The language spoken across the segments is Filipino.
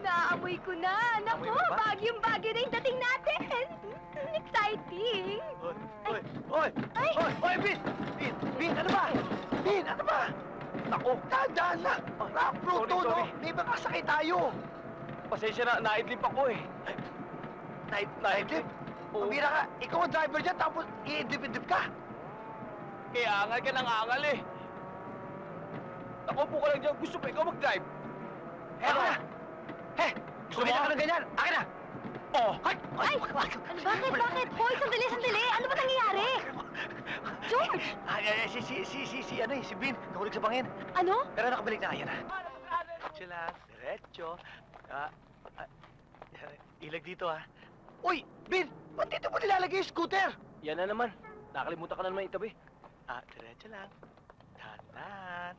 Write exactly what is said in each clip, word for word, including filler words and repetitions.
Naamoy ko na. Naku, bagyong-bagyo na yung dating natin. Exciting. Oy, oy, oy! Ay! Oy, oy, Bin! Bin, Bin, ano ba? Bin, ano ba? Naku, dahan-dahan lang. Rough road to, no? May makasakay tayo. Pasensya na, naidlip ako eh. Night, naidlip? Pumira ka, ikaw ang driver dyan, tapos iidlip-idlip ka. Kaya angal ka ng angal eh. Nakupo ka lang dyan, gusto pa ikaw mag-drive. Eh, ako na. Eh, Gusto kumita mo? ka ng ganyan. Akin na. Oh! Ay! Ay! Ano, bakit? Bakit? Hoy, sandali, sandali. Ano ba nangyayari? George! Ay, ay, ay, si, si, si, si, si, ano eh, si Bin, nahulog sa bangin. Ano? Pero nakabalik na, ayan na. Diretso lang, diretso. Ah, ah, ilag dito, ha. Uy, Bin, ba't dito mo nilalagay yung scooter? Yan na naman. Nakalimutan ka na naman itabi. Ah, diretso lang. Dahan-dahan.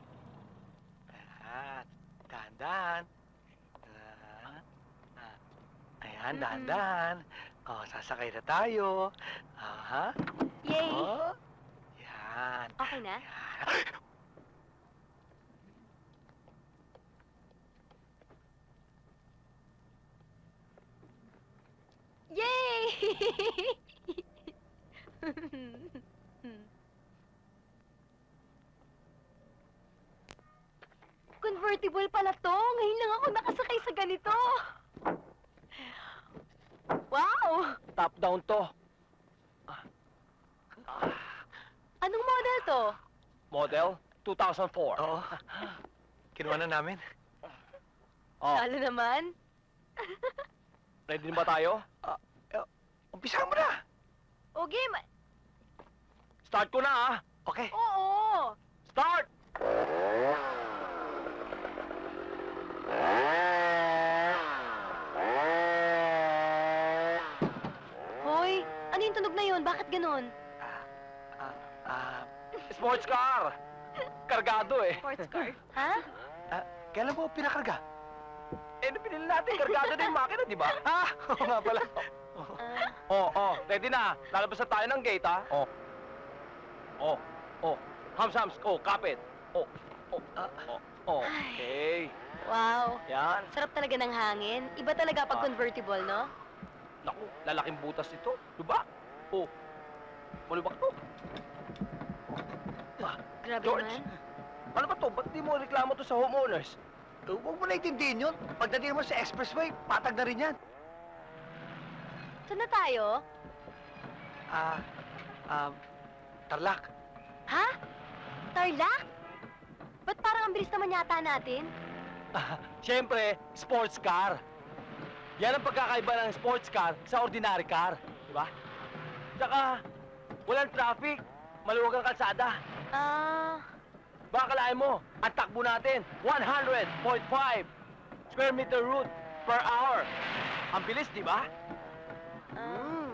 Ayan, dahan-dahan. Ah, ah. Ayan, dahan-dahan. Oh, sasakay na tayo. Aha. Yay! Oh, yan. Okay na? Yan. Yay! Convertible pala to. Ngayon lang ako nakasakay sa ganito. Wow! Top-down to. Anong model to? Model two thousand four. Oo. Kinuha na namin. Oh, Lalo naman. ready na ba tayo? Ah, eh, umpisa mo na. O game. Start ko na ah. Okay. Oo. Start! Hoy, ano yung tunog na yun? Bakit ganun? Ah, ah, ah, Sports car! Kargado eh. Sports car. Ha? ah, kailan mo pinakarga? Eh, pinili natin. Kargado na yung makina, di ba? Ah, oo nga pala. Ah, Oh, oh. Ready na. Lalabas na tayo ng gate, ha? Oh. Oh. Oh. Hams, hams. Oh, kapit. Oh. Oh. Ah, Oh. Oh. Okay. wow. Yan. Sarap talaga ng hangin. Iba talaga pag Ah. convertible, no? Naku, lalaking butas ito. Diba? Oh. Malubak to. Ah, Grabe George. naman. Ano ba to? Ba't di mo reklamo to sa homeowners? eh, huwag mo na itindihin yun. Pagdating mo sa expressway, patag na rin yan. Saan na tayo? Ah, um, Tarlac. Ha? Tarlac? Ba't parang ang bilis naman yata natin? Ah, Siyempre, sports car. Yan ang pagkakaiba ng sports car sa ordinary car. Diba? Tsaka, walang traffic. Maluwag ang kalsada. Ah, Baka kalahin mo, ang takbo natin, one hundred point five square meter route per hour. Ang bilis, di ba? ah.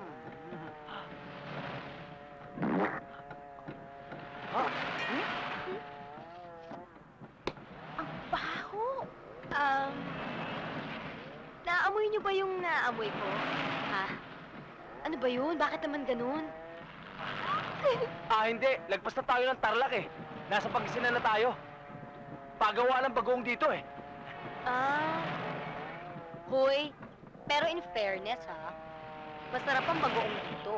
Ha? Ang baho. Um, naamoy niyo ba yung naamoy ko? Ha? Ano ba yun? Bakit naman ganun? Ah, hindi. Lagpas na tayo ng Tarlac eh. Nasa Pangasinan na tayo. Pagawa ng bagong dito eh. Ah. Hoy, pero in fairness ha, masarap ang bagoong dito.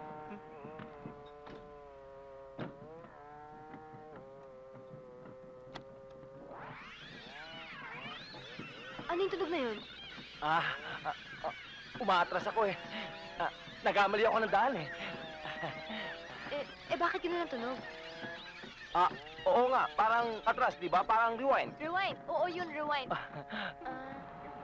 Ano yung tunog na yun? Ah, ah, ah, umaatras ako eh. Ah, nagkamali ako ng daan eh. Eh, eh bakit yun ang tunog? Ah, oo nga. Parang atras, di ba? Parang rewind. Rewind. Oo, yun, rewind. Ah, Ah,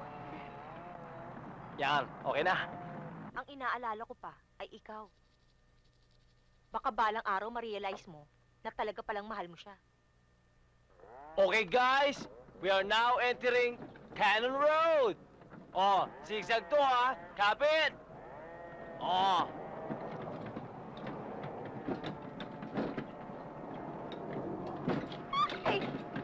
yan, okay na. Ang inaalala ko pa ay ikaw. Baka balang araw ma-realize mo na talaga palang mahal mo siya. Okay guys, we are now entering Cannon Road. Oh, zigzag to ha. Kapit. Oh. Ay!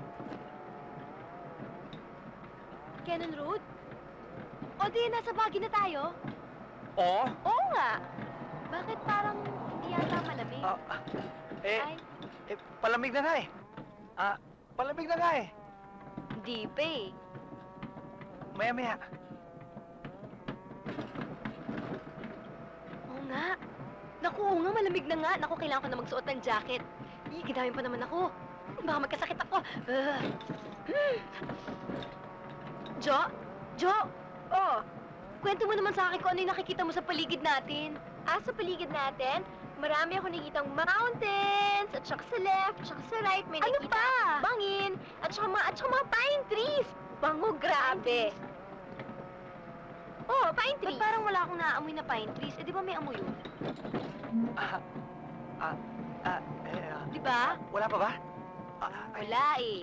Cannon Road? O di, nasa Baguio na tayo? Oh. Oo nga. Bakit parang hindi yata malamig? Ah, ah, eh, Ay, eh, palamig na nga eh. Ah, palamig na nga eh. hindi pa eh. Maya-maya. Oo nga. Naku, oo nga, malamig na nga. Naku, kailangan ko na magsuot ng jacket. Ih, ginamit pa naman ako. Baka magkasakit ako. Ah. Hmm. Jo? Jo? Oh, kwento mo naman sa akin kung ano yung nakikita mo sa paligid natin. Ah, sa paligid natin? Marami ako nakikitang mountains, at saka sa left, at saka sa right, may ano nakikita pa? Bangin, at saka, mga, at saka mga pine trees. Bango, grabe. Oh, pine trees. Ba't parang wala akong naaamoy na pine trees? Eh, di ba may amoy yun? Ah, ah, ah, eh, ah, Di ba? wala pa ba? Ah, ay, Wala eh.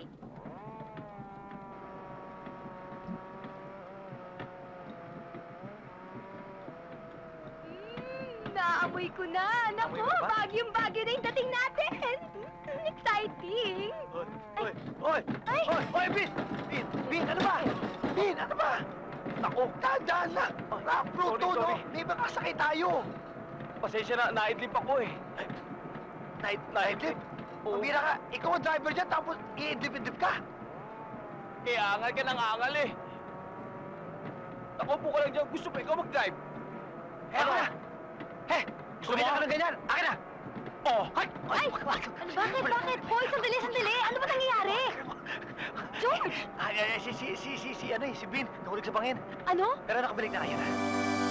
Mm, naamoy ko na. Naku, Naamoy mo ba? bagyong-bagyo na yung dating natin. Exciting. Oy, oy, oy, Ay! oy, oy, Bin! Bin, Bin, ano ba? Bin, ano ba? Naku, tandaan na! Rock road sorry, to, no? sorry. May makasakay tayo! Pasensya na, naidlip ako eh. Night, naidlip? Oo. Pumira ka, ikaw ang driver dyan, tapos iidlip-idlip ka! Eh, angal ka ng angal eh. Nakaupo ka lang dyan, gusto mo ikaw mag-drive. Eh, ako na! Eh, Gusto kumita mo? ka ng ganyan! Akin na! Oh, Ay! Ay! Ano, bakit? Bakit? Hoy, sandali, sandali! Ano ba nangyayari? George! Ay, ay, ay, si, si, si, si, si, ano eh, si Bin, nahulog sa bangin. Ano? Pero nakabalik na kayo na.